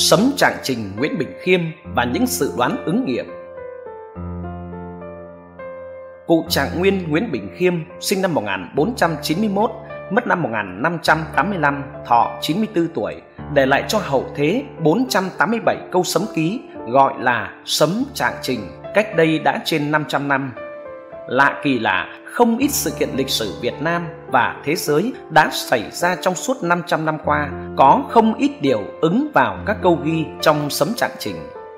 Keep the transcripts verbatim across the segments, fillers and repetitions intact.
Sấm Trạng Trình Nguyễn Bỉnh Khiêm và những dự đoán ứng nghiệm. Cụ Trạng Nguyên Nguyễn Bỉnh Khiêm sinh năm một nghìn bốn trăm chín mươi mốt, mất năm một nghìn năm trăm tám mươi lăm, thọ chín mươi tư tuổi, để lại cho hậu thế bốn trăm tám mươi bảy câu sấm ký gọi là Sấm Trạng Trình cách đây đã trên năm trăm năm. Lạ kỳ là không ít sự kiện lịch sử Việt Nam và thế giới đã xảy ra trong suốt năm trăm năm qua, có không ít điều ứng vào các câu ghi trong Sấm Trạng Trình.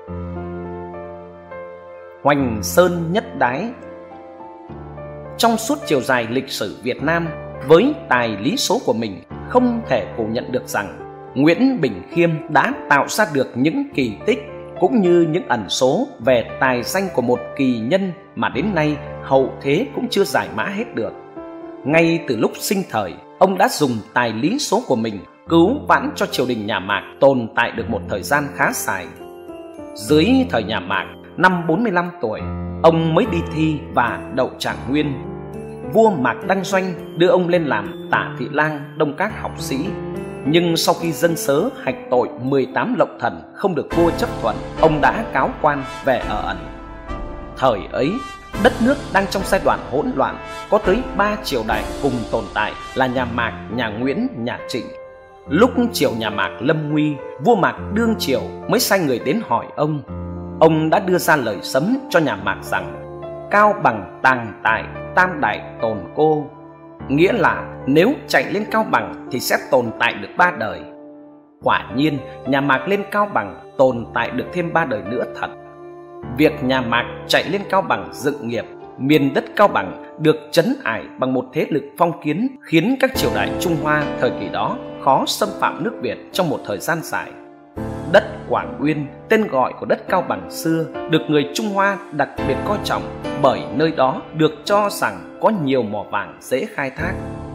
Hoành Sơn Nhất Đái. Trong suốt chiều dài lịch sử Việt Nam, với tài lý số của mình, không thể phủ nhận được rằng Nguyễn Bỉnh Khiêm đã tạo ra được những kỳ tích cũng như những ẩn số về tài danh của một kỳ nhân mà đến nay hậu thế cũng chưa giải mã hết được. Ngay từ lúc sinh thời, ông đã dùng tài lý số của mình cứu vãn cho triều đình nhà Mạc tồn tại được một thời gian khá dài. Dưới thời nhà Mạc, năm bốn mươi lăm tuổi, ông mới đi thi và đậu Trạng Nguyên. Vua Mạc Đăng Doanh đưa ông lên làm Tả Thị Lang Đông Các học sĩ. Nhưng sau khi dâng sớ hạch tội mười tám lộng thần không được vua chấp thuận, ông đã cáo quan về ở ẩn. Thời ấy, đất nước đang trong giai đoạn hỗn loạn, có tới ba triều đại cùng tồn tại là nhà Mạc, nhà Nguyễn, nhà Trịnh. Lúc triều nhà Mạc lâm nguy, vua Mạc đương triều mới sai người đến hỏi ông. Ông đã đưa ra lời sấm cho nhà Mạc rằng cao bằng tàng tại, tam đại tồn cô, nghĩa là nếu chạy lên Cao Bằng thì sẽ tồn tại được ba đời. Quả nhiên, nhà Mạc lên Cao Bằng tồn tại được thêm ba đời nữa thật. Việc nhà Mạc chạy lên Cao Bằng dựng nghiệp, miền đất Cao Bằng được trấn ải bằng một thế lực phong kiến, khiến các triều đại Trung Hoa thời kỳ đó khó xâm phạm nước Việt trong một thời gian dài. Đất Quảng Uyên, tên gọi của đất Cao Bằng xưa, được người Trung Hoa đặc biệt coi trọng bởi nơi đó được cho rằng có nhiều mỏ vàng dễ khai thác.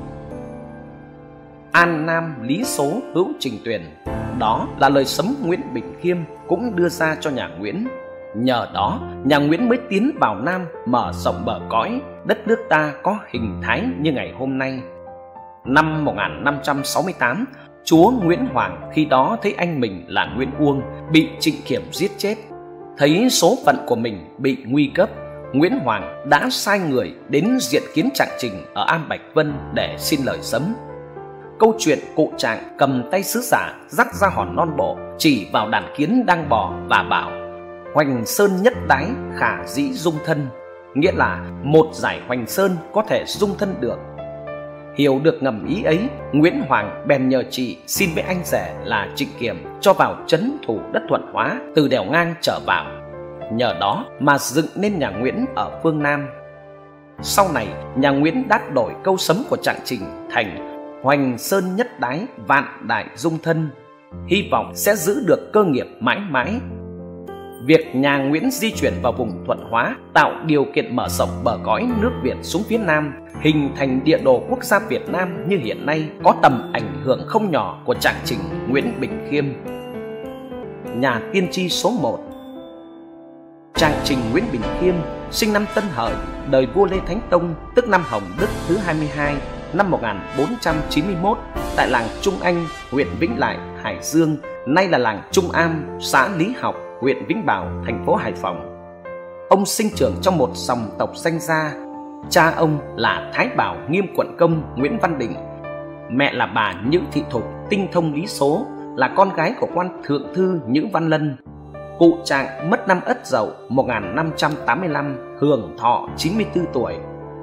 An Nam Lý Số Hữu Trình Tuyền, đó là lời sấm Nguyễn Bỉnh Khiêm cũng đưa ra cho nhà Nguyễn. Nhờ đó, nhà Nguyễn mới tiến vào Nam, mở rộng bờ cõi, đất nước ta có hình thái như ngày hôm nay. Năm một nghìn năm trăm sáu mươi tám, chúa Nguyễn Hoàng khi đó thấy anh mình là Nguyễn Uông bị Trịnh Kiểm giết chết. Thấy số phận của mình bị nguy cấp, Nguyễn Hoàng đã sai người đến diện kiến Trạng Trình ở Am Bạch Vân để xin lời sấm. Câu chuyện cụ Trạng cầm tay sứ giả dắt ra hòn non bộ, chỉ vào đàn kiến đang bò và bảo: Hoành Sơn Nhất Đái khả dĩ dung thân, nghĩa là một giải Hoành Sơn có thể dung thân được. Hiểu được ngầm ý ấy, Nguyễn Hoàng bèn nhờ chị xin với anh rể là Trịnh Kiểm cho vào trấn thủ đất Thuận Hóa từ đèo ngang trở vào. Nhờ đó mà dựng nên nhà Nguyễn ở phương Nam. Sau này, nhà Nguyễn đã đổi câu sấm của Trạng Trình thành Hoành Sơn Nhất Đái vạn đại dung thân, hy vọng sẽ giữ được cơ nghiệp mãi mãi. Việc nhà Nguyễn di chuyển vào vùng Thuận Hóa tạo điều kiện mở rộng bờ cõi nước Việt xuống phía Nam, hình thành địa đồ quốc gia Việt Nam như hiện nay, có tầm ảnh hưởng không nhỏ của Trạng Trình Nguyễn Bỉnh Khiêm. Nhà tiên tri số một. Trạng Trình Nguyễn Bỉnh Khiêm sinh năm Tân Hợi, đời vua Lê Thánh Tông, tức năm Hồng Đức thứ hai mươi hai, năm một nghìn bốn trăm chín mươi mốt, tại làng Trung Anh, huyện Vĩnh Lại, Hải Dương, nay là làng Trung Am, xã Lý Học, huyện Vĩnh Bảo, thành phố Hải Phòng. Ông sinh trưởng trong một dòng tộc danh gia. Cha ông là Thái Bảo Nghiêm Quận Công Nguyễn Văn Định, mẹ là bà Nhữ Thị Thục, tinh thông lý số, là con gái của quan thượng thư Nhữ Văn Lân. Cụ Trạng mất năm Ất Dậu một nghìn năm trăm tám mươi lăm, hưởng thọ chín mươi tư tuổi.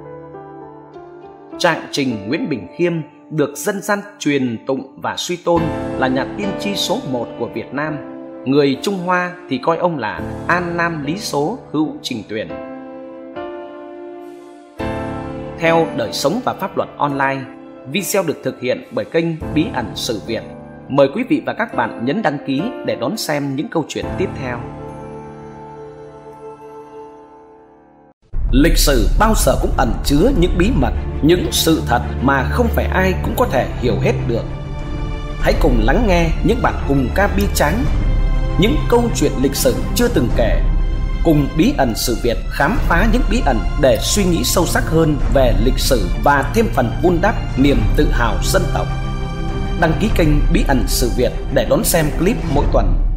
Trạng Trình Nguyễn Bỉnh Khiêm được dân gian truyền tụng và suy tôn là nhà tiên tri số một của Việt Nam. Người Trung Hoa thì coi ông là An Nam Lý Số Hữu Trình Tuyền. Theo Đời Sống và Pháp Luật Online, video được thực hiện bởi kênh Bí ẩn Sử Việt. Mời quý vị và các bạn nhấn đăng ký để đón xem những câu chuyện tiếp theo. Lịch sử bao giờ cũng ẩn chứa những bí mật, những sự thật mà không phải ai cũng có thể hiểu hết được. Hãy cùng lắng nghe những bản hùng ca bi tráng, những câu chuyện lịch sử chưa từng kể. Cùng Bí ẩn Sử Việt khám phá những bí ẩn để suy nghĩ sâu sắc hơn về lịch sử và thêm phần vun đắp niềm tự hào dân tộc. Đăng ký kênh Bí ẩn Sử Việt để đón xem clip mỗi tuần.